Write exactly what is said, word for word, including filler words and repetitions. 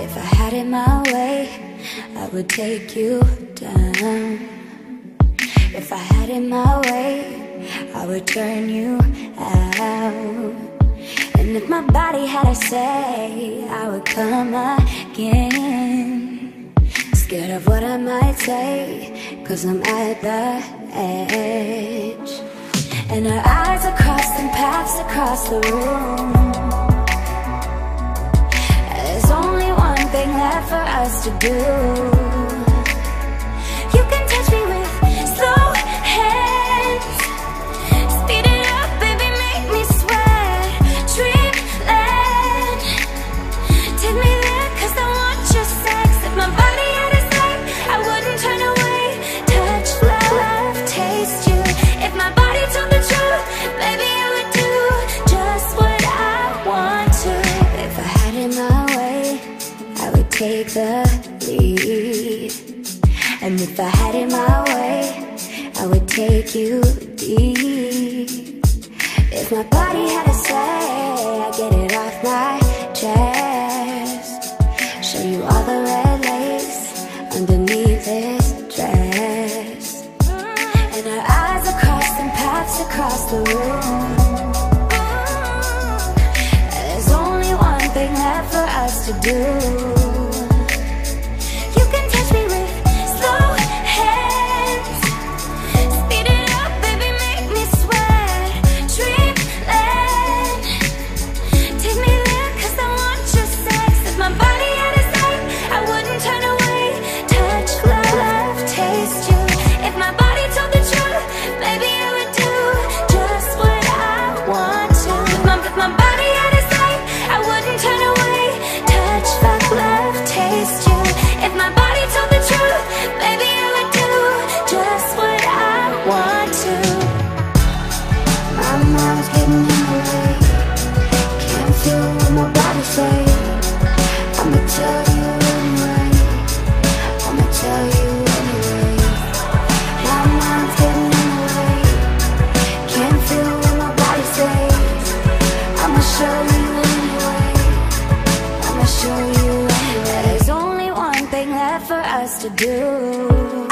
If I had it my way, I would take you down. If I had it my way, I would turn you out. And if my body had a say, I would come again. Scared of what I might say, 'cause I'm at the edge. And our eyes are crossed and paths across the room. There's only one thing left for us to do. You can touch me with slow hands. Speed it up, baby, make me sweat. Dreamland, take me there, 'cause I want your sex. If my body had a say, I wouldn't turn away. Touch, love, taste you. If my body told the truth, baby, I would do just what I want to. If I had it my way, I would take the lead. And if I had it my way, I would take you deep. If my body had a say, I'd get it off my chest. Show you all the red lace underneath this dress. And our eyes are crossed and paths across the room. There's only one thing left for us to do. You can touch me with slow hands. Speed it up, baby, make me sweat. Dreamland, take me there, 'cause I want your sex. If my body had a say, I wouldn't turn away. Touch, love, taste you. If my body told the truth, baby, I would do just what I want to. If my, if my body had a say, I wouldn't turn away. Touch, fuck, love, taste you. If my body told the truth, baby, I would do just what I want to. My mind's getting in the way. Can't feel what my body say. I'ma tell you anyway. I'ma tell you anyway. My mind's getting in the way. Can't feel what my body says. I'ma show you anyway. I'ma show you anyway. There's only one thing left for us to do.